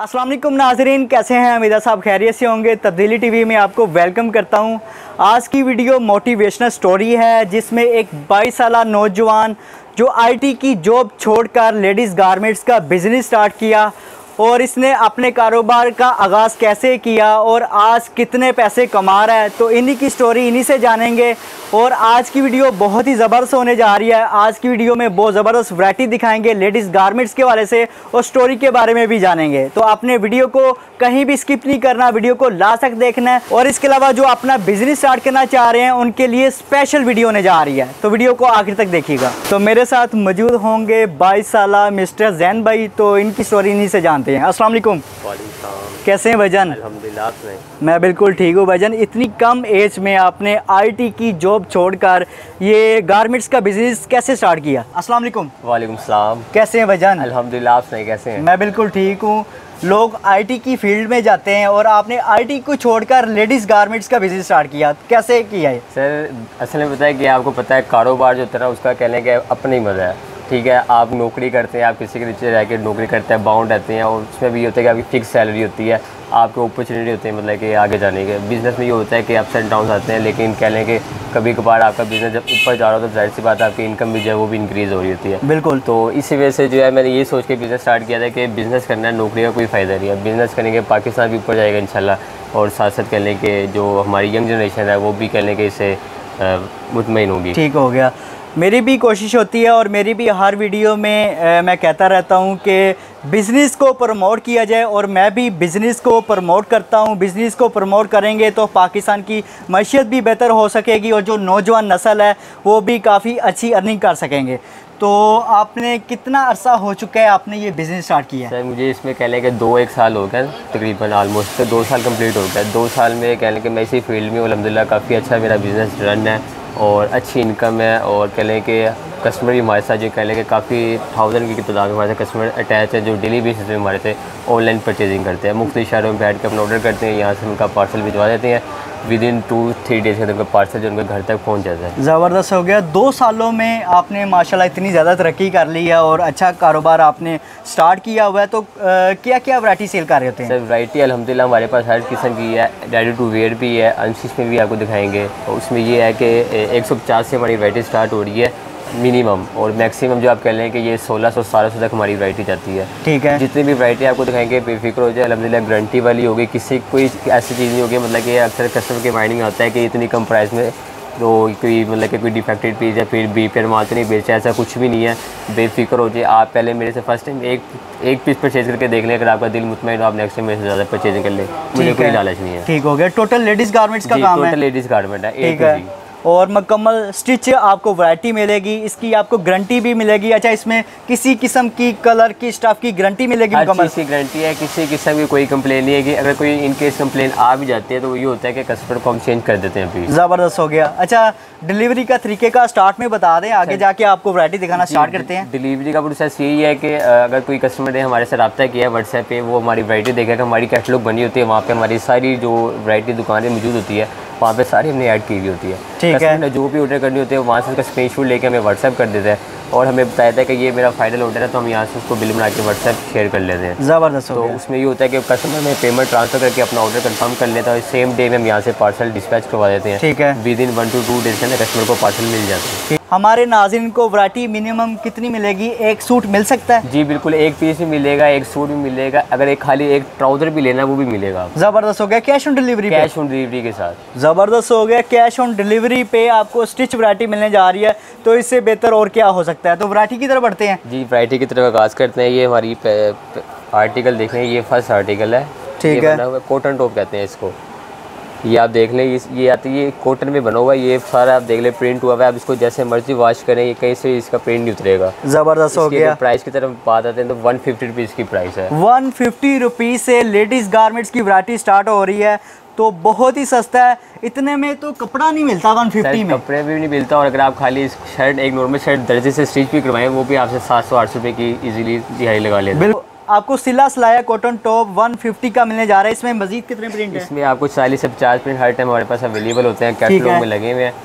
अस्सलाम वालेकुम नाज़रीन, कैसे हैं? उम्मीद है सब खैरियत से होंगे। तब्दीली टीवी में आपको वेलकम करता हूं। आज की वीडियो मोटिवेशनल स्टोरी है जिसमें एक 22 साला नौजवान जो आईटी की जॉब छोड़कर लेडीज़ गारमेंट्स का बिज़नेस स्टार्ट किया और इसने अपने कारोबार का आगाज़ कैसे किया और आज कितने पैसे कमा रहा है, तो इन्हीं की स्टोरी इन्हीं से जानेंगे। और आज की वीडियो बहुत ही ज़बरदस्त होने जा रही है। आज की वीडियो में बहुत ज़बरदस्त वैरायटी दिखाएंगे लेडीज़ गारमेंट्स के वाले से और स्टोरी के बारे में भी जानेंगे। तो आपने वीडियो को कहीं भी स्किप नहीं करना, वीडियो को लास्ट तक देखना है। और इसके अलावा जो अपना बिजनेस स्टार्ट करना चाह रहे हैं उनके लिए स्पेशल वीडियो होने जा रही है, तो वीडियो को आखिर तक देखिएगा। तो मेरे साथ मौजूद होंगे 22 साला मिस्टर जैन भाई, तो इनकी स्टोरी इन्हीं से जानते हैं। अस्सलाम वालेकुम। कैसे हैं भाईजान? अल्हम्दुलिल्लाह। मैं बिल्कुल ठीक हूँ भाईजान। इतनी कम एज में आपने आईटी की जॉब छोड़कर ये गारमेंट्स का बिजनेस कैसे स्टार्ट किया? अस्सलाम वालेकुम। वालेकुम सलाम। कैसे हैं भाईजान? अल्हम्दुलिल्लाह, आप सुनाइए कैसे हैं? मैं बिल्कुल ठीक हूँ। लोग आईटी की फील्ड में जाते हैं और आपने आईटी को छोड़कर लेडीज़ गारमेंट्स का बिजनेस स्टार्ट किया, कैसे किया है? सर असल में पता है कि आपको पता है कारोबार जो होता है उसका कहने का अपना ही मज़ा है। ठीक है, आप नौकरी करते हैं, आप किसी के नीचे रह के नौकरी करते हैं, बाउंड रहते हैं और उसमें भी ये होता है कि आपकी फिक्स सैलरी होती है, आपको अपॉर्चुनिटी होती है मतलब कि आगे जाने के। बिज़नेस में ये होता है कि अप्स एंड डाउन आते हैं, लेकिन कह लें कि कभी कभार आपका बिज़नेस जब ऊपर जा रहा हो तो जाहिर सी बात है आपकी इनकम भी जो है वो भी इंक्रीज़ हो रही होती है। बिल्कुल। तो इसी वजह से जो है मैंने ये सोच के बिज़नेस स्टार्ट किया था कि बिज़नेस करना है, नौकरी का कोई फ़ायदा नहीं है। बिज़नेस करेंगे पाकिस्तान भी ऊपर जाएगा इंशाल्लाह, और साथ साथ कह लें कि जो हमारी यंग जनरेशन है वो भी कह लें कि इससे मुतमईन होगी। ठीक हो गया। मेरी भी कोशिश होती है और मेरी भी हर वीडियो में मैं कहता रहता हूँ कि बिज़नेस को प्रमोट किया जाए और मैं भी बिज़नेस को प्रमोट करता हूँ। बिज़नेस को प्रमोट करेंगे तो पाकिस्तान की मैशियत भी बेहतर हो सकेगी और जो नौजवान नस्ल है वो भी काफ़ी अच्छी अर्निंग कर सकेंगे। तो आपने कितना अरसा हो चुका है आपने ये बिज़नेस स्टार्ट किया है? सर मुझे इसमें कह लें कि 2-1 साल हो गया तकरीबन, ऑलमोस्ट 2 साल कंप्लीट हो गया। 2 साल में कह लें कि मैं इसी फील्ड में अल्हम्दुलिल्लाह काफ़ी अच्छा मेरा बिज़नेस रन है और अच्छी इनकम है। और कह लें कि कस्टमर भी हमारे साथ जो कह लें कि काफ़ी 1000 की तादाद में हमारे साथ कस्टमर अटैच है जो डेली बेसिस पे हमारे से ऑनलाइन परचेजिंग करते हैं। मुख्तलिफ शहरों में बैठ कर अपना ऑर्डर करते हैं, यहाँ से उनका पार्सल भिजवा देते हैं। विद इन 2-3 डेज़ के अंदर उनका पार्सल जो उनके घर तक पहुँच जाता है। ज़बरदस्त हो गया। 2 सालों में आपने माशाल्लाह इतनी ज़्यादा तरक्की कर ली है और अच्छा कारोबार आपने स्टार्ट किया हुआ है। तो क्या क्या वैरायटी सेल कर रहे होते हैं? सर वैरायटी अल्हम्दुलिल्लाह हमारे पास हर किस्म की है, रेडी टू वेयर भी है, अनस्टिच में भी आपको दिखाएंगे। और उसमें ये है कि 150 से हमारी वैरायटी स्टार्ट हो रही है मिनिमम, और मैक्सिमम जो आप कह लें कि ये 1600-1700 तक हमारी वैरायटी जाती है। ठीक है, जितनी भी वैरायटी आपको दिखाएंगे बेफिक्र हो जाए, अल्हम्दुलिल्लाह गारंटी वाली होगी। किसी कोई ऐसी चीज़ नहीं होगी मतलब कि अक्सर कस्टमर के माइंड में आता है कि इतनी कम प्राइस में तो कोई मतलब कि कोई डिफेक्टेड पीस या फिर बीपीआर माल तो नहीं बेचा, ऐसा कुछ भी नहीं है। बेफिक्र हो जाए, आप पहले मेरे से फर्स्ट टाइम एक पीस परचेज करके देख लें, अगर आपका दिल मुतमईन हो आप नेक्स्ट टाइम मेरे से ज़्यादा परचेजिंग कर लें, मुझे कोई लालच नहीं है। ठीक हो गया। टोटल लेडीज़ गारमेंट्स का काम है? टोटल लेडीज़ गारमेंट है। ठीक है, और मुकम्मल स्टिच आपको वैरायटी मिलेगी, इसकी आपको गारंटी भी मिलेगी। अच्छा, इसमें किसी किस्म की कलर की स्टफ़ की गारंटी मिलेगी? मुकम्मल की गारंटी है, किसी किस्म की कोई कंप्लेन नहीं है कि अगर कोई इनकेस कंप्लेन आ भी जाती है तो ये होता है कि कस्टमर को हम चेंज कर देते हैं पीस। ज़बरदस्त हो गया। अच्छा, डिलीवरी का तरीके का स्टार्ट में बता दें, आगे जाके आपको वैरायटी दिखाना स्टार्ट करते हैं। डिलीवरी का प्रोसेस यही है कि अगर कोई कस्टमर ने हमारे से रब्ता किया है व्हाट्सएप पे, वो हमारी वैरायटी देखेगा, हमारी कैटलॉग बनी होती है, वहाँ पे हमारी सारी जो वैरायटी दुकानें मौजूद होती है वहाँ पे सारी हमने ऐड की हुई होती है। ठीक है, कस्टमर जो भी ऑर्डर करनी होती है वहाँ से उसका स्क्रीनशॉट लेके हमें व्हाट्सएप कर देते हैं और हमें बताया था कि ये मेरा फाइनल ऑर्डर है, तो हम यहाँ से उसको बिल बना के व्हाट्सएप शेयर कर लेते हैं। ज़बरदस्त। तो उसमें ये होता है कि कस्टमर में पेमेंट ट्रांसफ़र करके अपना ऑर्डर कंफर्म कर लेता है, सेम डे में हम यहाँ से पार्सल डिस्पैच करवा देते हैं। ठीक है, विद इन 1 to 2 डेज़ के अंदर कस्टमर को पार्सल मिल जाता है। हमारे नाज़रीन को वैरायटी मिनिमम कितनी मिलेगी? एक सूट मिल सकता है? जी बिल्कुल, एक पीस भी मिलेगा, एक सूट भी मिलेगा, अगर एक खाली एक ट्राउज़र भी लेना वो भी मिलेगा। ज़बरदस्त हो गया। Cash on delivery? Cash on delivery के साथ। ज़बरदस्त हो गया। कैश ऑन डिलीवरी पे आपको स्टिच वैरायटी मिलने जा रही है, तो इससे बेहतर और क्या हो सकता है? तो वैरायटी की तरफ बढ़ते हैं। जी वैरायटी की तरफ आगाज़ करते हैं। ये हमारी आर्टिकल देखें, ये फर्स्ट आर्टिकल है। ठीक है, कॉटन टॉप कहते हैं इसको। ये आप देख लें, ये आती है कॉटन में बना हुआ है, ये सारा आप देख लें प्रिंट हुआ है। आप इसको जैसे मर्जी वॉश करें, ये कहीं से इसका प्रिंट नहीं उतरेगा। ज़बरदस्त हो गया। प्राइस की तरफ बात आते हैं तो 150 रुपीज़ की प्राइस है। 150 रुपीज़ से लेडीज़ गारमेंट्स की वैरायटी स्टार्ट हो रही है, तो बहुत ही सस्ता है। इतने में तो कपड़ा नहीं मिलता 150 में। कपड़े भी नहीं मिलता, और अगर आप खाली शर्ट, एक नॉर्मल शर्ट दर्जी से स्टिच भी करवाएं, वो भी आपसे 700-800 रुपये की इजीली दिहाड़ी लगा लेते हैं। बिल्कुल, आपको सिला सिलाया कॉटन टॉप 150 का मिलने जा रहा है। इसमें मजीद कितने प्रिंट है? इसमें आपको 40 से 50 प्रिंट हर टाइम हमारे पास अवेलेबल होते हैं, कैटलॉग में लगे हुए हैं।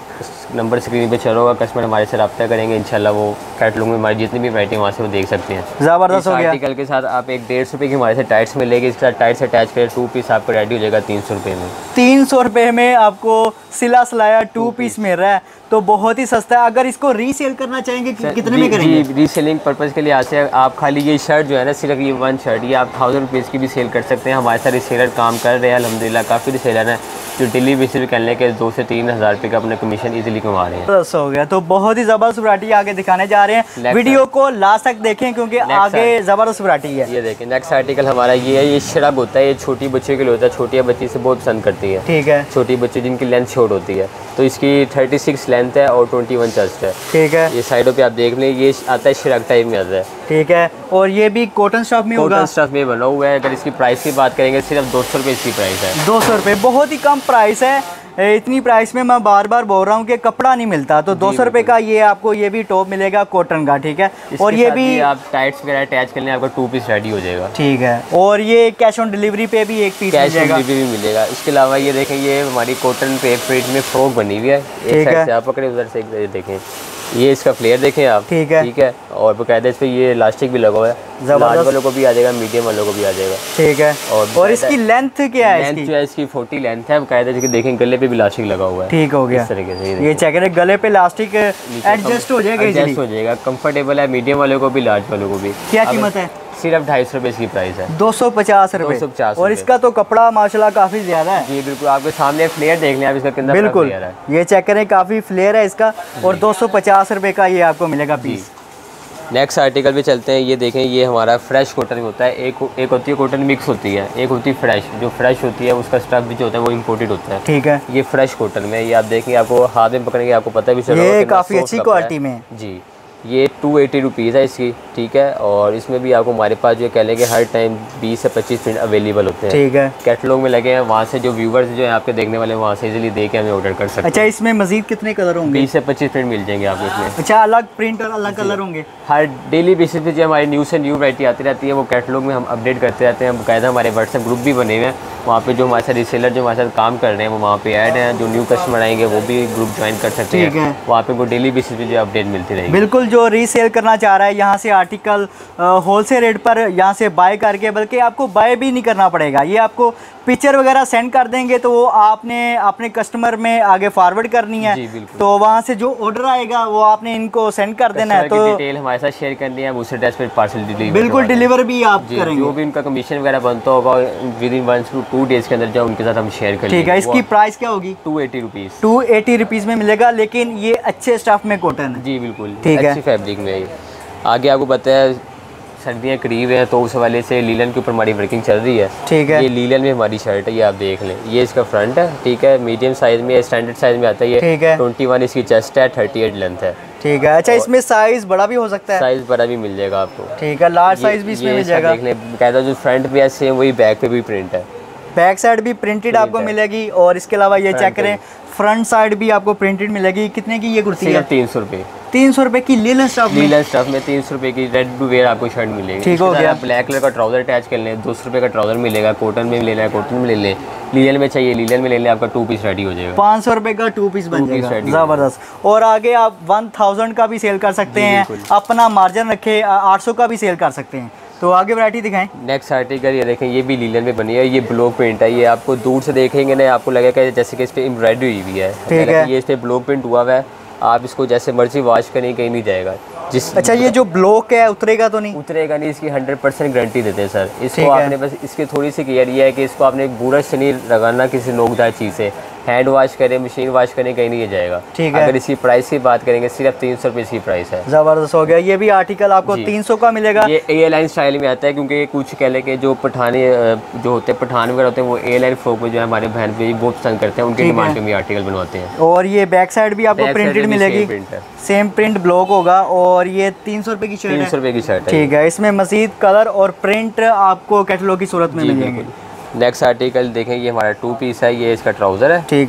नंबर स्क्रीन पे चल रहा होगा, कस्टमर हमारे से रब्ता करेंगे, इंशाल्लाह वो कैटलॉग में हमारी जितनी भी वैरायटी वहाँ से वो देख सकते हैं। ज़बरदस्त हो गया। आर्टिकल के साथ आप एक 150 रुपये की हमारे से टाइट्स मिलेगी, इसके साथ टाइट्स अटैच करें 2 पीस आपको रेडी हो जाएगा 300 रुपये में। 300 रुपये में आपको सिला सिलाया 2 पीस मिल रहा है, तो बहुत ही सस्ता है। अगर इसको रीसेल करना चाहेंगे कितने में करेंगे? जी, रीसेलिंग पर्पज़ के लिए आते हैं आप। खाली ये शर्ट जो है ना, सिर्फ ये 1 शर्ट, ये आप 1000 रुपीज़ की भी सेल कर सकते हैं। हमारे साथ रिसेलर काम कर रहे हैं अल्हम्दुलिल्लाह, काफ़ी रिसेलर हैं जो डेली बेसिस पे करने के 2 से 3 हज़ार रुपये का अपना कमीशन इजीली कमा रहे हैं। बस हो गया। तो बहुत ही ज़बरदस्त वैरायटी आगे दिखाने जा रहे हैं, वीडियो को लास्ट तक देखें क्योंकि आगे ज़बरदस्त वैरायटी है। ये देखें नेक्स्ट आर्टिकल हमारा ये है, ये शरब होता है, ये छोटी बच्चों के लिए होता है, छोटी बच्ची से बहुत पसंद करती है। ठीक है, छोटी बच्ची जिनकी लेंथ शॉर्ट होती है, तो इसकी 36 लेंथ है और 21 चेस्ट है। ठीक है, ये साइडों पे आप देख लें, ये आता है शरक टाइप में आता है। ठीक है, और ये भी कॉटन स्टफ में होगा? कॉटन स्टफ में बना हुआ है। अगर इसकी प्राइस की बात करेंगे सिर्फ 200 रुपये इसकी प्राइस है। 200 रुपये, बहुत ही कम प्राइस है। इतनी प्राइस में मैं बार बार बोल रहा हूँ कि कपड़ा नहीं मिलता, तो 200 रुपये का ये आपको ये भी टॉप मिलेगा कॉटन का। ठीक है, और ये भी आप टाइट्स वगैरह अटैच करने आपका 2 पीस रेडी हो जाएगा। ठीक है, और ये कैश ऑन डिलीवरी पे भी 1 पीस कैश ऑन डिलीवरी भी मिलेगा। इसके अलावा ये देखें, ये हमारी कॉटन पे प्रिंट में फ्रॉक बनी हुई है, एक साइड से आप पकड़े उधर से एक देखें, ये इसका फ्लेयर देखें आप। ठीक है, और बकायदा इस पर ये इलास्टिक भी लगा हुआ है, लार्ज वालों को भी आ जाएगा, मीडियम वालों को भी आ जाएगा। ठीक है, और इसकी लेंथ क्या है? लेंथ जो है इसकी 40 लेंथ है बकायदा, देखें गले पे भी इलास्टिक लगा हुआ है। ठीक हो गया, इस तरीके से ये चेक करें, गले पे इलास्टिक एडजस्ट हो जाएगा, एडजस्ट हो जाएगा, कंफर्टेबल है मीडियम वालों को भी, लार्ज वालों को भी। क्या कीमत है? सिर्फ 250 रुपये इसकी प्राइस है। 250 रुपये, और इसका तो कपड़ा माशाल्लाह काफ़ी ज़्यादा है। जी बिल्कुल, आपके सामने फ्लेयर देख लें आप इसका कितना बिल्कुल, ये चेक करें, काफ़ी फ्लेयर है इसका, और 250 रुपये का ये आपको मिलेगा पीस। नेक्स्ट आर्टिकल पे चलते हैं। ये देखें, ये हमारा फ्रेश कॉटन होता है। एक होती है कॉटन मिक्स होती है, एक होती है फ्रेश। जो फ्रेश होती है उसका स्टफ भी जो होता है वो इम्पोर्टेड होता है। ठीक है, ये फ्रेश कॉटन में, ये आप देखेंगे, आपको हाथ में पकड़ेंगे आपको पता भी चलेगा, ये काफ़ी अच्छी क्वालिटी में। जी, ये 280 रुपीज़ है इसकी। ठीक है, और इसमें भी आपको हमारे पास जो कह लेंगे हर टाइम 20 से 25 प्रिंट अवेलेबल होते हैं। ठीक है, कैटलॉग में लगे हैं, वहाँ से जो व्यूवर्स जो है आपके देखने वाले वहाँ से इजीली देख के हमें ऑर्डर कर सकते हैं। अच्छा, इसमें मजीद कितने कलर होंगे? 20 से 25 प्रिंट मिल जाएंगे आपको इसमें। अच्छा, अलग प्रिंट और अलग कलर होंगे? हर डेली बेसिस पे जो हमारी न्यू से न्यू वैरायटी आती रहती है, वो कैटलॉग में हम अपडेट करते रहते हैं। बाकायदा हमारे व्हाट्सएप ग्रुप भी बने हुए हैं, वहाँ पे जो हमारे साथ रीसेलर जो हमारे साथ काम कर रहे हैं वो वहाँ पे ऐड हैं। जो न्यू कस्टमर आएंगे वो भी ग्रुप ज्वाइन कर सकते हैं, वहाँ पे वो डेली बेसिस पे जो अपडेट मिलती रहेगी। बिल्कुल, जो रीसेल करना चाह रहा है यहाँ से आर्टिकल होलसेल रेट पर यहाँ से बाय करके, बल्कि आपको बाय भी नहीं करना पड़ेगा, ये आपको पिक्चर वगैरह सेंड कर देंगे तो वो आपने अपने कस्टमर में आगे फॉरवर्ड करनी है। तो वहाँ से जो ऑर्डर आएगा वो आपने इनको सेंड कर देना है, तो डिटेल हमारे साथ शेयर करनी है, उसी एड्रेस पे पार्सल डिलीवर बिल्कुल डिलीवर भी आप करेंगे। जो भी उनका कमीशन वगैरह बनता होगा विद इन 1 to 2 डेज के अंदर जो उनके साथ हम शेयर करेंगे। ठीक है, इसकी प्राइस क्या होगी? 280 रुपीज़। 280 रुपीज़ में मिलेगा, लेकिन ये अच्छे स्टफ में कॉटन है। जी बिल्कुल, ठीक है, अच्छी फैब्रिक में। आगे आपको पता है सर्दियाँ करीब हैं, तो उस हवाले से लीलन के ऊपर हमारी वर्किंग चल रही है। ठीक है, ये लीलन में हमारी शर्ट है, ये आप देख लें, ये इसका फ्रंट है। ठीक है, मीडियम साइज में, स्टैंडर्ड साइज में आता है ये। ठीक है, 21 इसकी चेस्ट है, 38 लेंथ है। ठीक है, अच्छा, इसमें साइज बड़ा भी हो सकता है? साइज बड़ा भी मिल जाएगा आपको। ठीक है, लार्ज साइज भी इसमें मिल जाएगा। देख लें, कहता जो फ्रंट पे है सेम वही बैक पे भी प्रिंट है, बैक साइड भी प्रिंटेड आपको मिलेगी, और इसके अलावा ये चेक करें, फ्रंट साइड भी आपको प्रिंटेड मिलेगी। कितने की ये कुर्ती है? 300 रुपये। 300 रुपये की लीलन स्टफ में? लीलन स्टफ में 300 रुपये की रेड टू वेयर आपको शर्ट मिलेगी। ठीक हो गया। ब्लैक कलर का ट्राउजर अटैच कर लें, 200 रुपये का ट्राउजर मिलेगा। कॉटन में लेना है कॉटन में ले लें, लीलन में चाहिए लीलन में ले लें, आपका 2 पीस रेडी हो जाएगा। 500 रुपये का 2 पीस बन जाएगा, ज़बरदस्त। और आगे आप 1000 का भी सेल कर सकते हैं, अपना मार्जिन रखे, 800 का भी सेल कर सकते हैं। तो आगे वैरायटी दिखाएं। नेक्स्ट आर्टिकल ये देखें, ये भी लीलन में बनी है, ये ब्लॉक प्रिंट है। ये आपको दूर से देखेंगे ना आपको लगेगा जैसे कि इस पर एम्ब्रॉयडरी हुई है। ठीक है, ये इस पर ब्लॉक प्रिंट हुआ हुआ है, आप इसको जैसे मर्जी वॉश करें कहीं नहीं जाएगा। अच्छा, ये जो ब्लॉक है उतरेगा तो नहीं? उतरेगा नहीं, इसकी 100% गारंटी देते हैं सर। इसको आपने बस इसकी थोड़ी सी केयर ये है कि इसको आपने बुरश से नहीं लगाना किसी नोकदार चीज़ से, हैंड वॉश करें, मशीन वॉश करें, कहीं नहीं जाएगा। ठीक है, अगर इसकी प्राइस की बात करेंगे सिर्फ 300 रुपये इसकी प्राइस है। ज़बरदस्त हो गया, ये भी आर्टिकल आपको 300 का मिलेगा। ये एयरलाइन स्टाइल में आता है, क्योंकि कुछ कह लें कि जो पठानी जो होते हैं पठान वगैरह होते हैं, वो एयरलाइन फ्रॉक में जो है हमारे बहन भी बहुत पसंद करते हैं, उनके डिमांड पे भी आर्टिकल बनवाते हैं। और ये बैक साइड भी आपको प्रिंटेड मिलेगी, सेम प्रिंट ब्लॉक होगा, और ये 300 रुपये की शर्ट है। 300 रुपये की शर्ट है। ठीक है, इसमें मजीद कलर और प्रिंट आपको कैटलॉग की सूरत में मिलेंगे। नेक्स्ट आर्टिकल देखें, ये हमारा 2 पीस है, ये इसका ट्राउज़र है। ठीक है,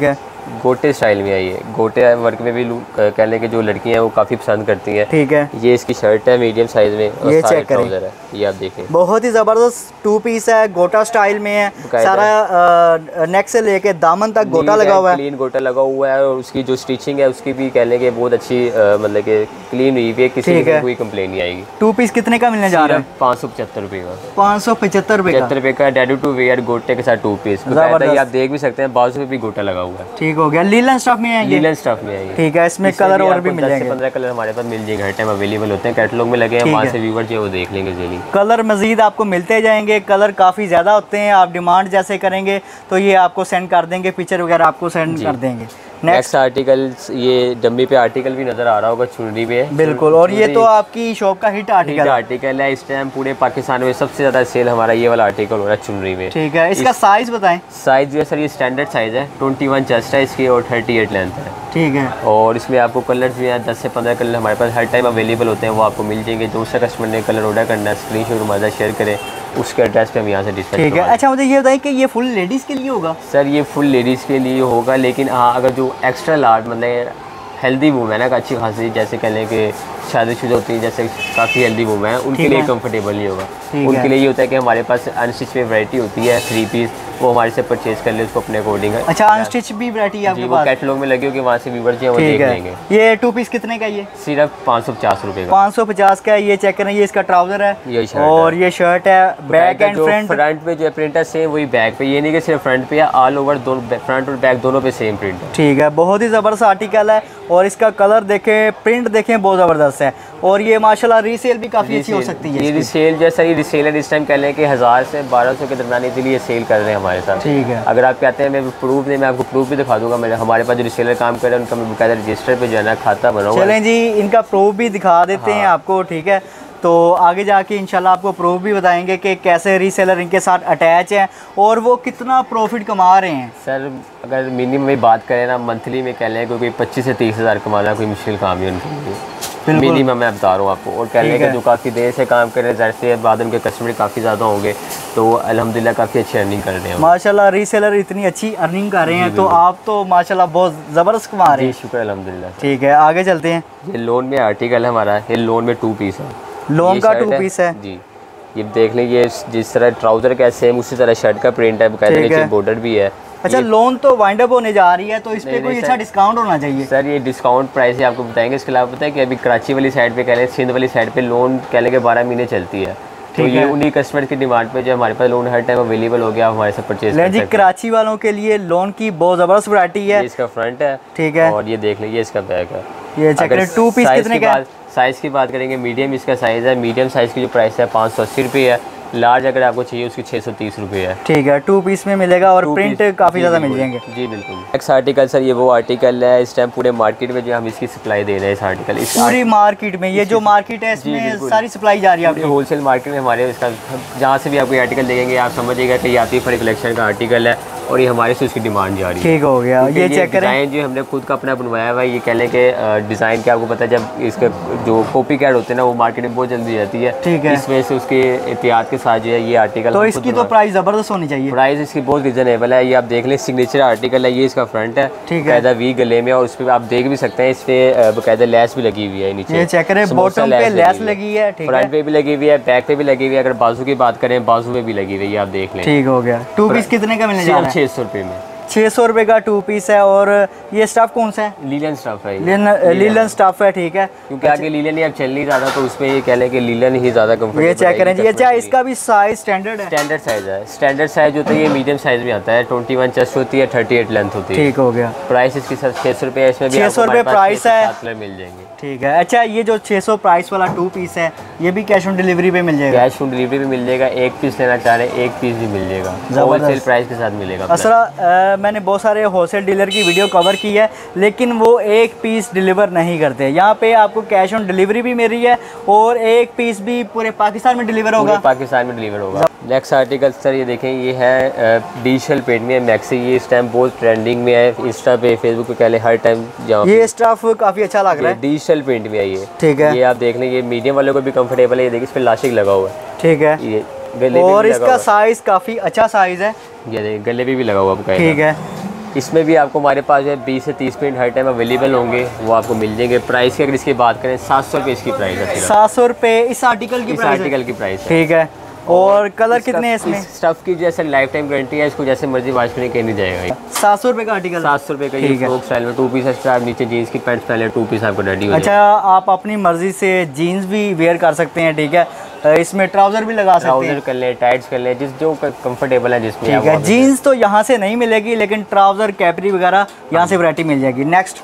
गोटे स्टाइल में है ये, गोटे वर्क में भी कह लें कि जो लड़कियां हैं वो काफ़ी पसंद करती हैं। ठीक है, ये इसकी शर्ट है मीडियम साइज़ में और ये सारे चेक करें, ट्राउज़र है, ये आप देखें बहुत ही ज़बरदस्त 2 पीस है, गोटा स्टाइल में है, सारा नेक से लेके दामन तक गोटा लगा हुआ है, क्लीन गोटा लगा हुआ है। और उसकी जो स्टिचिंग है उसकी भी कह लें कि बहुत अच्छी मतलब कि क्लीन हुई है, किसी की कोई कंप्लेन नहीं आएगी। 2 पीस कितने का मिलने जा रहा है? 575 रुपये का, 575 रुपये का रेडी टू वेयर गोटे के साथ 2 पीस। आप देख भी सकते हैं बाजू में भी गोटा लगा हुआ है। ठीक हो गया, लीलन स्टफ में है ये, लीलन स्टफ में है ये। ठीक है, इसमें कलर और भी मिल जाएंगे, 15 कलर हमारे पास मिल जाएंगे, हर टाइम अवेलेबल होते हैं, कैटलॉग में लगे हैं, वहाँ से व्यूअर जो है वो देख लेंगे। जल्दी कलर मजीद आपको मिलते जाएंगे, कलर काफ़ी ज़्यादा होते हैं, आप डिमांड जैसे करेंगे तो ये आपको सेंड कर देंगे, पिक्चर वगैरह आपको सेंड कर देंगे। नेक्स्ट आर्टिकल, ये डम्मी पे आर्टिकल भी नज़र आ रहा होगा, चुनरी पे बिल्कुल, और ये तो आपकी शॉप का हिट आर्टिकल है। इस टाइम पूरे पाकिस्तान में सबसे ज़्यादा सेल हमारा ये वाला आर्टिकल हो रहा है चुनरी में। ठीक है, इसका साइज़ बताएं। साइज़ जो है सर ये स्टैंडर्ड साइज़ है, 21 चेस्ट है इसकी और 38 लेंथ है। ठीक है, और इसमें आपको कलर्स भी हैं, 10 से 15 कलर हमारे पास हर टाइम अवेलेबल होते हैं, वो आपको मिल जाएंगे। जो सा कस्टमर ने कलर ऑर्डर करना है स्क्रीनशॉट हमारा शेयर करें, उसके एड्रेस पे हम यहाँ से डिस्पैच। ठीक है, अच्छा मुझे ये बताएं कि ये फुल लेडीज़ के लिए होगा? सर ये फुल लेडीज़ के लिए होगा, लेकिन हाँ अगर जो एक्स्ट्रा लार्ज मतलब हेल्दी वूमेन है, अच्छी खासी, जैसे कह लें कि शादीशुदा होती है, जैसे काफ़ी हेल्दी वूमेन है, उनके लिए कंफर्टेबल नहीं होगा। उनके लिए ये होता है कि हमारे पास अनस्टिच में वैरायटी होती है 3 पीस, वो हमारे से परचेज कर ले उसको अपने अकॉर्डिंग। अच्छा, अनस्टिच भी वैरायटी है आपके पास? कैटलॉग में लगी होगी, वहाँ से व्यूअर जो है वो देख लेंगे। ये 2 पीस कितने का? ये सिर्फ 550 रुपये का। 550 का है, ये चेक करें, ये इसका ट्राउजर है, ये शर्ट और ये शर्ट है। बैक एंड फ्रंट पे जो है प्रिंट है सेम, वही बैक पे, ये नहीं कि सिर्फ फ्रंट पे है, ऑल ओवर दोनों फ्रंट और बैक दोनों पे सेम प्रिंट है। ठीक है, बहुत ही ज़बरदस्त आर्टिकल है, और इसका कलर देखें, प्रिंट देखें, बहुत ज़बरदस्त है, और ये माशाल्लाह रीसेल भी काफ़ी अच्छी हो सकती है। ये रीसेल जैसा ही रीसेलर इस टाइम कह लें कि 1000 से 1200 के दरमियान इसीलिए सेल कर रहे हैं हमारे साथ। ठीक है, अगर आप कहते हैं मैं प्रूफ नहीं, मैं आपको प्रूफ भी दिखा दूंगा। मेरे हमारे पास जो रीसेलर काम कर रहे हैं उनका मैं बकायदा रजिस्टर पे जो है ना खाता बना हुआ है। चलें जी, इनका प्रूफ भी दिखा देते हैं आपको। ठीक है, तो आगे जाके इंशाल्लाह आपको प्रूफ भी बताएंगे कि कैसे रीसेलर इनके साथ अटैच हैं और वो कितना प्रॉफिट कमा रहे हैं। सर अगर मिनिमम में बात करें ना, मंथली में कह लें कोई 25 से 30 हज़ार कमाना कोई मुश्किल काम है उनके लिए, मिनिमम मैं बता रहा हूँ आपको। और कह लें कि जो काफ़ी देर से काम कर रहे हैं, जैसे बाद उनके कस्टमर काफ़ी ज़्यादा होंगे, तो अल्हम्दुलिल्लाह काफ़ी अच्छी अर्निंग कर रहे हैं माशाल्लाह। रीसेलर इतनी अच्छी अर्निंग कर रहे हैं, तो आप तो माशाल्लाह बहुत ज़बरदस्त कमा रहे हैं। शुक्र अल्हम्दुलिल्लाह। ठीक है, आगे चलते हैं। ये लोन में आर्टिकल है हमारा, ये लोन में 2 पीस है, लोन का 2 पीस है जी। ये देख लें, ये जिस तरह ट्राउज़र का सेम उसी तरह शर्ट का प्रिंट है, बकायदा नीचे बॉर्डर भी है। अच्छा, लोन तो वाइंड अप होने जा रही है, तो इस पे कोई अच्छा डिस्काउंट होना चाहिए? सर ये डिस्काउंट प्राइस है आपको बताएंगे। इसके अलावा पता है कि अभी कराची वाली साइड पे कह लें, सिंध वाली साइड पे लोन कह लें कि 12 महीने चलती है, तो ये उन्हीं कस्टमर की डिमांड पे जो हमारे पास लोन हर टाइम अवेलेबल हो गया, हमारे से परचेज कर सकते हैं। कराची वालों के लिए लोन की बहुत ज़बरदस्त वैरायटी है। इसका फ्रंट है, ठीक है, और ये देख लीजिए इसका बैक है। ये चेक करें, 2 पीस कितने का? साइज़ की बात करेंगे, मीडियम इसका साइज़ है, मीडियम साइज़ की जो प्राइस है 580 रुपये है। लार्ज अगर आपको चाहिए उसकी 630 रुपये है। ठीक है, 2 पीस में मिलेगा, और प्रिंट काफ़ी ज़्यादा मिल जाएंगे। जी बिल्कुल। नेक्स्ट आर्टिकल सर, ये वो आर्टिकल है इस टाइम पूरे मार्केट में जो हम इसकी सप्लाई दे रहे हैं। इस आर्टिकल पूरी मार्केट में, ये जो मार्केट है इसमें सारी सप्लाई जा रही है आपकी होलसेल मार्केट में हमारे। इसका जहाँ से भी आपको ये आर्टिकल देखेंगे आप समझिएगा कि ये आतिफ अली कलेक्शन का आर्टिकल है, और ये हमारे से उसकी डिमांड जा रही है। ठीक हो गया, ये चेक करें। डिज़ाइन जो हमने खुद का अपना बनवाया हुआ है, ये कह लें कि डिज़ाइन क्या आपको पता है, जब इसके जो कॉपी कैट होते हैं ना वो मार्केट में बहुत जल्दी जाती है। ठीक है, इस वजह से उसके एहतियात के साथ जो है ये आर्टिकल, तो इसकी तो प्राइस ज़बरदस्त होनी चाहिए। प्राइस इसकी बहुत रीजनेबल है। ये आप देख लें, सिग्नेचर आर्टिकल है, ये इसका फ्रंट है, बकायदा वी गले में, और उस पर आप देख भी सकते हैं इस पे बकायदा लेस भी लगी हुई है नीचे। ये चेक करें, बॉटम पे लेस लगी है, फ्रंट पे भी लगी हुई है, बैक पे भी लगी हुई है। अगर बाजू की बात करें, बाजू में भी लगी हुई है, आप देख लें। ठीक हो गया। 2 पीस कितने का मिलने जा रहा है? 600 रुपये में। 600 रुपये का 2 पीस है, और ये स्टफ कौन सा है? लीलन स्टफ है, लीलन स्टफ है। ठीक है, क्योंकि आगे लीलन ही अब चल नहीं रहा था, तो उसमें ये कह लें कि लीलन ही ज़्यादा कंफर्टेबल। ये चेक करें जी। अच्छा, इसका भी साइज स्टैंडर्ड है? स्टैंडर्ड साइज है। स्टैंडर्ड साइज होता है ये मीडियम साइज में आता है, 21 चेस्ट होती है, 38 लेंथ होती है। ठीक हो गया। प्राइस इसकी सर 600 रुपये है, इसमें भी 600 रुपये प्राइस है, मिल जाएंगे। ठीक है। अच्छा, ये जो 600 प्राइस वाला 2 पीस है, ये भी कैश ऑन डिलीवरी पे मिल जाएगा? कैश ऑन डिलीवरी भी मिल जाएगा। 1 पीस लेना चाह रहे हैं 1 पीस भी मिल जाएगा, होलसेल प्राइस के साथ मिलेगा। असला मैंने बहुत सारे होलसेल डीलर की वीडियो कवर की है, लेकिन वो 1 पीस डिलीवर नहीं करते। यहाँ पे आपको कैश ऑन डिलीवरी भी मिल रही है, और 1 पीस भी पूरे पाकिस्तान में डिलीवर होगा। पाकिस्तान में डिलीवर होगा। नेक्स्ट आर्टिकल सर, ये देखें, ये है डिजिटल प्रिंट में मैक्सी। ये इस टाइम बहुत ट्रेंडिंग में है, इंस्टा पे, फेसबुक पे, कह लें हर टाइम। ये स्टफ काफ़ी अच्छा लग रहा है, डिजिटल प्रिंट में है ये। ठीक है, ये आप देख लें, ये मीडियम वालों को भी कंफर्टेबल है। ये देखिए, इस पर लास्टिक लगा हुआ है। ठीक है, ये और इसका साइज काफ़ी अच्छा साइज है। ये गले पे भी लगा हुआ है। ठीक है, इसमें भी आपको हमारे पास जो है 20 से 30 प्रिंट हर टाइम अवेलेबल होंगे, वो आपको मिल जाएंगे। प्राइस की अगर इसकी बात करें 700 रुपये इसकी प्राइस है। 700 रुपये इस आर्टिकल की प्राइस है। ठीक है। और कलर कितने हैं इसमें? स्टफ की जैसे लाइफ टाइम गारंटी है, इसको जैसे मर्जी वॉश करने के नहीं जाएगा। 700 रुपये का आर्टिकल, 700 रुपये का ये फ्रॉक स्टाइल में 2 पीस है। आप नीचे जीन्स की पैंट पहले 2 पीस आपको रेडी हो जाएगा। अच्छा, आप अपनी मर्जी से जीन्स भी वेयर कर सकते हैं, ठीक है। इसमें ट्राउजर भी लगा सकते हैं, ट्राउजर कर ले, टाइट्स कर ले, जिस जो कंफर्टेबल है जिसमें। ठीक है। जीन्स तो यहाँ से नहीं मिलेगी, लेकिन ट्राउजर कैपरी वगैरह यहाँ से वैरायटी मिल जाएगी।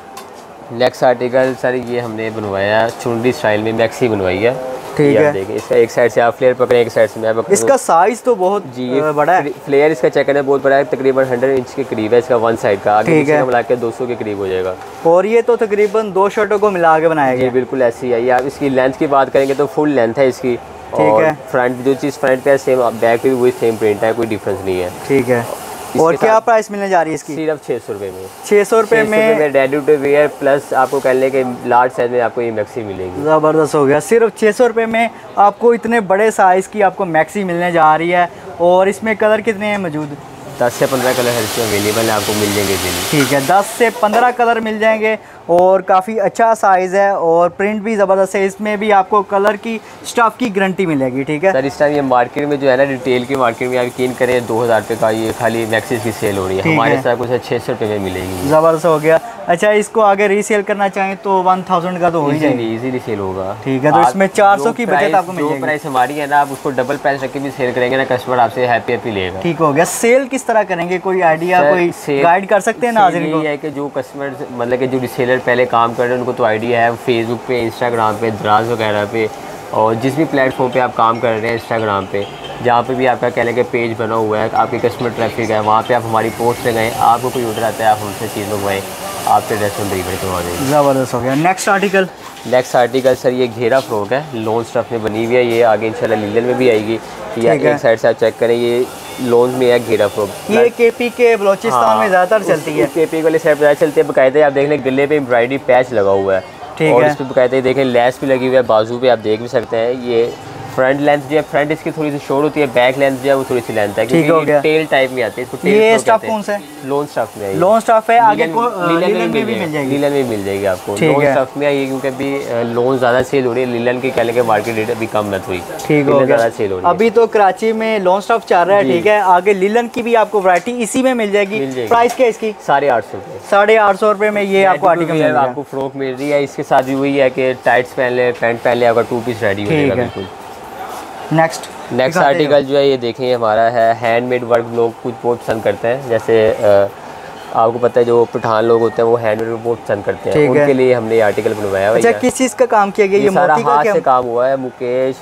नेक्स्ट आर्टिकल सर ये हमने बनवाया है चुनरी स्टाइल में, मैक्सी बनवाई है। ठीक है। देखिए इसका एक साइड से आप फ्लेयर पकड़े, एक साइड से मैं पकड़ूं। इसका साइज तो बहुत बड़ा है। फ्लेयर इसका चेक करना बहुत बड़ा है, तकरीबन 100 इंच के करीब है इसका वन साइड का। आगे पीछे मिला के 200 के करीब हो जाएगा। और ये तो तकरीबन 2 शर्टों को मिला के बनाया गया। बिल्कुल ऐसी है। आप इसकी लेंथ की बात करेंगे तो फुल लेंथ है इसकी। ठीक है। फ्रंट जो चीज़ फ्रंट पे है सेम, बैक पे भी वही सेम प्रिंट है, कोई डिफरेंस नहीं है। ठीक है। और क्या प्राइस मिलने जा रही है इसकी? सिर्फ 600 रुपये में। 600 रुपये में रेडी टू वेयर प्लस आपको कह लें कि लार्ज साइज में आपको ये मैक्सी मिलेगी। ज़बरदस्त हो गया। सिर्फ 600 रुपये में आपको इतने बड़े साइज़ की आपको मैक्सी मिलने जा रही है। और इसमें कलर कितने हैं मौजूद? 10 से 15 कलर हर चीज़ अवेलेबल है, आपको मिल जाएंगे। ठीक है, 10 से 15 कलर मिल जाएंगे और काफ़ी अच्छा साइज़ है और प्रिंट भी ज़बरदस्त है। इसमें भी आपको कलर की स्टफ़ की गारंटी मिलेगी। ठीक है सर, इस टाइम ये मार्केट में जो है ना, रिटेल की मार्केट में आप यकीन करें 2000 रुपये का ये खाली मैक्सीज की सेल हो रही है। हमारे साथ कुछ 600 रुपये में मिलेगी। ज़बरदस्त हो गया। अच्छा, इसको आगे रीसेल करना चाहें तो 1000 का तो हो ही जाएगा, इजीली सेल होगा। ठीक है, तो इसमें 400 की बचत आपको मिल जाएगी। जो प्राइस हमारी है ना, आप उसको डबल प्राइस रख के भी सेल करेंगे ना, कस्टमर आपसे हैप्पी लेगा। ठीक हो गया। सेल किस तरह करेंगे, कोई आइडिया, कोई गाइड कर सकते हैं नाज़रीन को? ये है कि जो कस्टमर मतलब कि जो रिसेलर पहले काम कर रहे हैं उनको तो आइडिया है, फेसबुक पे, इंस्टाग्राम पे, दराज वगैरह पे और जिस भी प्लेटफॉर्म पे आप काम कर रहे हैं, इंस्टाग्राम पे जहाँ पे भी आपका कह लें कि पेज बना हुआ है, आपके कस्टमर ट्रैफिक है, वहाँ पे आप हमारी पोस्ट लगाएं, आपको कोई ऑर्डर आता है आप हमसे चीज़ मंगवाएं, आपके ड्रेस में डिलीवर करवा देंगे। ज़बरदस्त हो गया। नेक्स्ट आर्टिकल सर ये घेरा फ्रॉक है, लोन स्टफ में बनी हुई है। ये आगे इंशाल्लाह लीलन में भी आएगी। ये एक साइड से आप चेक करें, ये लोन में है घेरा फ्रॉक। ये केपी के बलोचिस्तान में ज़्यादातर चलती है। केपी वाले साइड ज़्यादा चलती है। बाकायदे आप देख लें गले पे एम्ब्रॉयडरी पैच लगा हुआ है। ठीक और है। इस पर बाकायदे देखें लेस भी लगी हुई है, बाजू पे आप देख भी सकते हैं। ये फ्रंट लेंथ जो है, फ्रंट इसकी थोड़ी सी शॉर्ट होती है, बैक लेंथ जो है वो थोड़ी सी लेंथ है, क्योंकि टेल टाइप में आती है। ये स्टफ कौन सा है? लोन स्टफ में है। लोन स्टफ है। आगे लीलन में भी मिल जाएगी। लीलन में मिल जाएगी आपको। लोन स्टफ में है क्योंकि अभी लोन ज़्यादा सेल हो रही है, लीलन की कह लेंगे मार्केट रेट अभी कम है थोड़ी। ठीक है, ज़्यादा सेल हो रही है। अभी तो कराची में लोन स्टफ चल रहा है। ठीक है, आगे लीलन की भी आपको वैरायटी इसी में मिल जाएगी। प्राइस क्या है इसकी? 850 रुपये। 850 रुपये में ये आपको आर्टिकल आपको फ्रॉक मिल रही है। इसके साथ भी वही है कि टाइट्स पहन ले, पैंट पहन ले, आपका 2 पीस रेडी हो जाएगा बिल्कुल। नेक्स्ट आर्टिकल जो है ये देखें हमारा है हैंडमेड वर्क। लोग कुछ बहुत पसंद करते हैं, जैसे आपको पता है जो पठान लोग होते हैं वो हैंडमेड बहुत पसंद करते हैं, उनके लिए हमने ये आर्टिकल बनवाया है। अच्छा, किस चीज़ का काम किया गया? ये सारा मोती का हाथ से काम हुआ है, मुकेश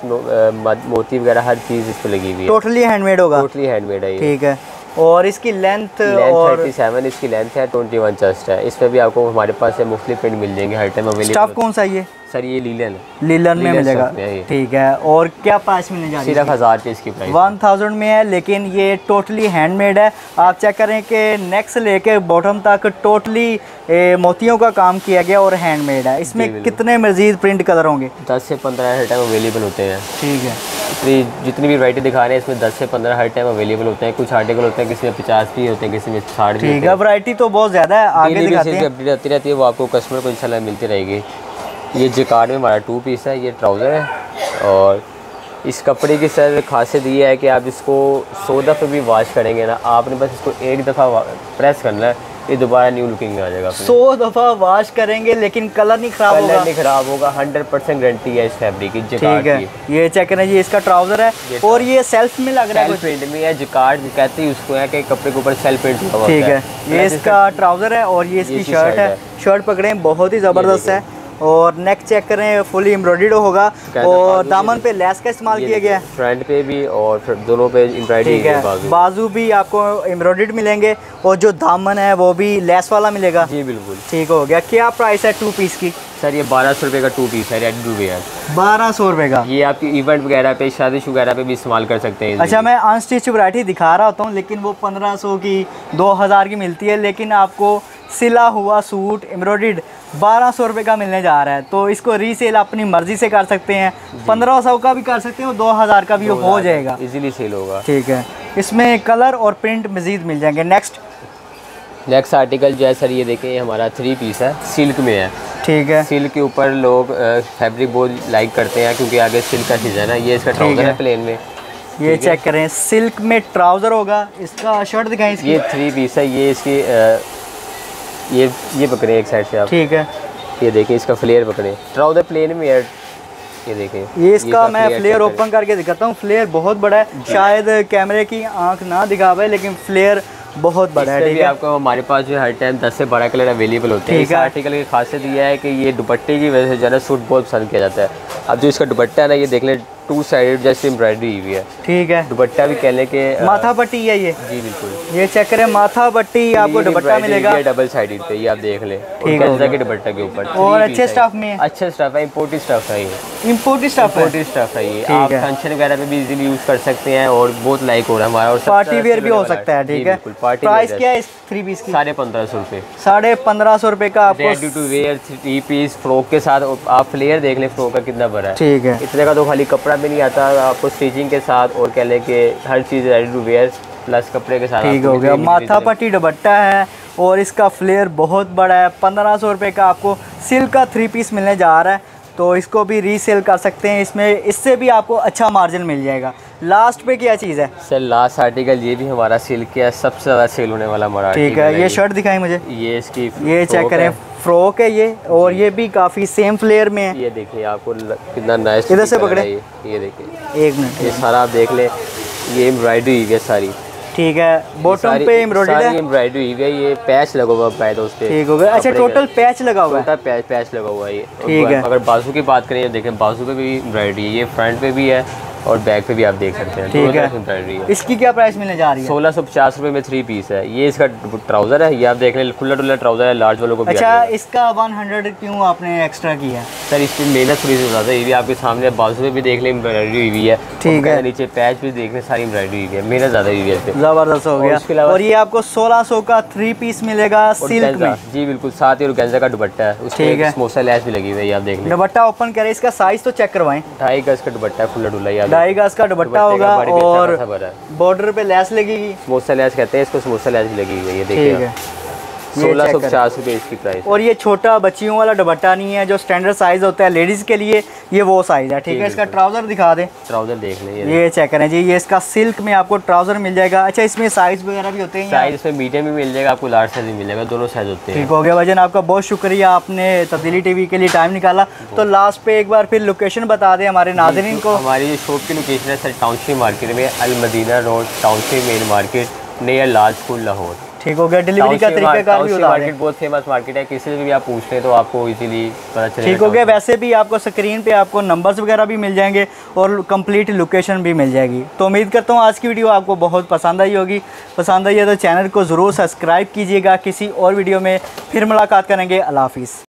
मोती वगैरह हर चीज़ इस पर लगी हुई है। टोटली हैंडमेड होगा? टोटली हैंडमेड है। ठीक है। और इसकी लेंथ और 37 इसकी लेंथ है, 21 चेस्ट है। इसमें भी आपको हमारे पास से मुख्तलिफ प्रिंट मिल जाएंगे हर टाइम अवेलेबल। स्टफ कौन सा ये? सर ये लीलन है। लीलन में मिलेगा। ठीक है। और क्या प्राइस मिलने जा रही है? सिर्फ 1000 रुपये इसकी प्राइस। 1000 में है, लेकिन ये टोटली हैंडमेड है। आप चेक करें कि नेक से लेके बॉटम तक टोटली मोतियों का काम किया गया और हैंडमेड है। इसमें कितने मजीद प्रिंट कलर होंगे? 10 से 15 हर टाइम अवेलेबल होते हैं। ठीक है। जितनी भी वैरायटी दिखा रहे हैं इसमें 10 से 15 हर टाइम अवेलेबल होते हैं। कुछ आर्टिकल होते हैं किसी में 50 भी होते हैं, किसी में 60 भी। ठीक है, वैरायटी तो बहुत ज़्यादा है। आगे दिखाते हैं। अपडेट आती रहती है, वो आपको कस्टमर को इंशाल्लाह मिलती रहेगी। ये जिकार्ड में हमारा 2 पीस है, ये ट्राउज़र है। और इस कपड़े की सर खासियत ये है कि आप इसको 100 दफ़े भी वॉश करेंगे ना, आपने बस इसको एक दफ़ा प्रेस करना है, ये दोबारा न्यू लुकिंग में आ जाएगा। 100 दफ़ा वॉश करेंगे लेकिन कलर नहीं ख़राब होगा? कलर नहीं ख़राब होगा। 100% गारंटी है इस फैब्रिक की। जिकार्ड की ये चेक करें जी, इसका ट्राउज़र है और ये सेल्फ में लग रहा है, प्रिंट में है। जिकार्ड कहते हैं उसको है कि कपड़े के ऊपर सेल्फ प्रिंट हुआ होता है। ठीक है। ये इसका ट्राउज़र है और ये इसकी शर्ट है। शर्ट पकड़ें, बहुत ही ज़बरदस्त है। और नेक चेक करें, फुली एम्ब्रॉयडर्ड होगा और दामन पे लेस का इस्तेमाल किया गया है। फ्रंट पे भी और दोनों पे एम्ब्रॉयडरी है। बाजू भी आपको एम्ब्रॉयडर्ड मिलेंगे और जो दामन है वो भी लेस वाला मिलेगा। जी बिल्कुल। ठीक हो गया। क्या प्राइस है 2 पीस की? सर ये 1200 रुपये का 2 पीस है, रेडी टू वेयर। 1200 रुपये का। ये आपकी इवेंट वगैरह पे, शादी वगैरह पे भी इस्तेमाल कर सकते हैं। अच्छा, मैं अनस्टिच वैरायटी दिखा रहा होता हूँ, लेकिन वो 1500 की 2000 की मिलती है, लेकिन आपको सिला हुआ सूट एम्ब्रॉयडर्ड 1200 रुपये का मिलने जा रहा है। तो इसको रीसेल अपनी मर्ज़ी से कर सकते हैं, 1500 का भी कर सकते हैं और 2000 का भी हो जाएगा, इजीली सेल होगा। ठीक है। इसमें कलर और प्रिंट मज़ीद मिल जाएंगे। नेक्स्ट आर्टिकल जो है सर ये देखें, ये हमारा 3 पीस है, सिल्क में है। ठीक है। सिल्क के ऊपर लोग फैब्रिक बहुत लाइक करते हैं क्योंकि आगे सिल्क का सीजन है। ये इसका ट्राउज़र है प्लेन में, ये चेक करें, सिल्क में ट्राउज़र होगा। इसका शर्ट दिखाएं इसकी। ये 3 पीस है। ये इसकी ये पकड़े एक साइड से आप। ठीक है। ये देखिए इसका फ्लेयर पकड़े, ट्राउज़र प्लेन में है। ये देखिए, ये इसका मैं फ्लेयर ओपन करके दिखाता हूँ। फ्लेयर बहुत बड़ा है, शायद कैमरे की आंख ना दिखा पाए, लेकिन फ्लेयर बहुत बड़ा है। ठीक है। आपको हमारे पास जो हर टाइम 10 से 12 कलर अवेलेबल होते हैं। इस आर्टिकल की खासियत ये है कि ये दुपट्टे की वजह से ज़्यादा सूट बहुत पसंद किया जाता है। अब जो इसका दुपट्टा है ना, ये देख लें 2 साइडेड जैसे एम्ब्रॉयडरी हुई है। ठीक है। दुपट्टा भी कहने के माथा पट्टी है ये। जी बिल्कुल। ये चेक करें, माथा पट्टी आपको दुपट्टा मिलेगा डबल साइडेड पे, ये आप देख लें। ठीक है, के दुपट्टा के ऊपर और अच्छे स्टफ में, अच्छे स्टफ है, इम्पोर्टेड स्टफ है ये। इम्पोर्टेड स्टफ है ये। आप फंक्शन वगैरह पे भी इजीली यूज कर सकते हैं और बहुत लाइक हो रहा है हमारा। और पार्टी वेयर भी हो सकता है। ठीक है। प्राइस क्या है इस 3 पीस की? 1550 रुपये। 1550 रुपये का आपको ready to wear 3 piece frock के साथ। आप फ्लेयर देख लें फ्रॉक का कितना बड़ा है। ठीक है। इतने का तो खाली कपड़ा भी नहीं आता, आपको स्टिचिंग के साथ और कह लें कि हर चीज़ रेडी टू वेयर प्लस कपड़े के साथ। ठीक हो गया। माथा पट्टी दुपट्टा है और इसका फ्लेयर बहुत बड़ा है। 1500 रुपये का आपको सिल्क का 3 पीस मिलने जा रहा है, तो इसको भी रीसेल कर सकते हैं। इसमें इससे भी आपको अच्छा मार्जिन मिल जाएगा। लास्ट पे क्या चीज़ है सर? लास्ट आर्टिकल ये भी हमारा सिल्क का सबसे ज़्यादा सेल होने वाला हमारा। ठीक है। ये शर्ट दिखाएं मुझे। ये इसकी ये चेक करें, फ्रॉक है ये, और ये भी काफ़ी सेम फ्लेयर में है। ये देखिए आपको कितना नाइस। इधर से पकड़े, ये देखिए 1 मिनट। ये सारा आप देख लें, ये एम्ब्रॉयडरी है सारी। ठीक है। बॉटम पे एम्ब्रॉयडरी है, एम्ब्रॉयडरी है। ये पैच लगा हुआ है उस पे। ठीक हो गया। अच्छा, टोटल पैच लगा हुआ है? पैच लगा हुआ है ये। ठीक है। अगर बाजू की बात करें, देखें बाजू पे भी एम्ब्रॉयडरी है, ये फ्रंट पे भी है और बैक पे भी आप देख सकते हैं। ठीक है। इसकी क्या प्राइस मिलने जा रही है? 1650 रुपये में 3 पीस है। ये इसका ट्राउज़र है, ये आप देख लें, खुला डुला ट्राउज़र है, लार्ज वालों को भी। अच्छा, इसका 100 क्यों आपने एक्स्ट्रा किया? सर इसकी मेहनत थोड़ी सी ज़्यादा है। ये भी आपके सामने बाजू पे भी देख लें एम्ब्रॉयडरी हुई है। ठीक है। नीचे पैच भी देख लें, सारी एम्ब्रॉयडरी हुई है, मेहनत ज़्यादा हुई है। ज़बरदस्त हो गया। और ये आपको 1600 का 3 पीस मिलेगा सिल्क में। जी बिल्कुल। साथ ही ऑर्गेन्जा का दुपट्टा है, उसमें स्मोसा लैस भी लगी हुई है, आप देख लें। दुपट्टा ओपन करें, इसका साइज तो चेक करवाएं। 2.5 गज का दुपट्टा है, खुला डुला। 2.5 गज का दुपट्टा होगा और बॉर्डर पे लैस लगेगी, समोसा लैस कहते हैं इसको, समोसा लैस भी लगी हुई है। ये देखिए 1650 रुपये इसकी प्राइस। और ये छोटा बच्चियों वाला दुपट्टा नहीं है, जो स्टैंडर्ड साइज होता है लेडीज़ के लिए, ये वो साइज है। ठीक है। इसका ट्राउज़र दिखा दें। ट्राउज़र देख लें, ये चेक करें जी, ये इसका सिल्क में आपको ट्राउज़र मिल जाएगा। अच्छा, इसमें साइज़ वगैरह भी होते हैं? साइज़ इसमें मीडियम भी मिल जाएगा आपको, लार्ज साइज भी मिलेगा, दोनों साइज होते हैं। ठीक हो गया भाईजान, आपका बहुत शुक्रिया, आपने तब्दीली टीवी के लिए टाइम निकाला। तो लास्ट पे एक बार फिर लोकेशन बता दें हमारे नाज़रीन को। हमारी जो शॉप की लोकेशन है सर, टाउनशिप मार्केट में, Al Madina road, township main market, near Lal school Lahore. ठीक हो गया। डिलीवरी का तरीका भी मार्केट बहुत फेमस मार्केट है, किसी से भी आप पूछ लें तो आपको इजीली पता चलेगा। ठीक हो गया। वैसे भी आपको स्क्रीन पे आपको नंबर्स वगैरह भी मिल जाएंगे और कंप्लीट लोकेशन भी मिल जाएगी। तो उम्मीद करता हूँ आज की वीडियो आपको बहुत पसंद आई होगी। पसंद आई है तो चैनल को ज़रूर सब्सक्राइब कीजिएगा। किसी और वीडियो में फिर मुलाकात करेंगे। अल्लाह हाफिज़।